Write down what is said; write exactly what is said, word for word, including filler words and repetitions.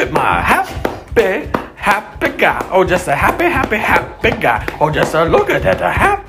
with my happy, happy guy. Oh, just a happy, happy, happy guy. Oh, just a look at that, a happy.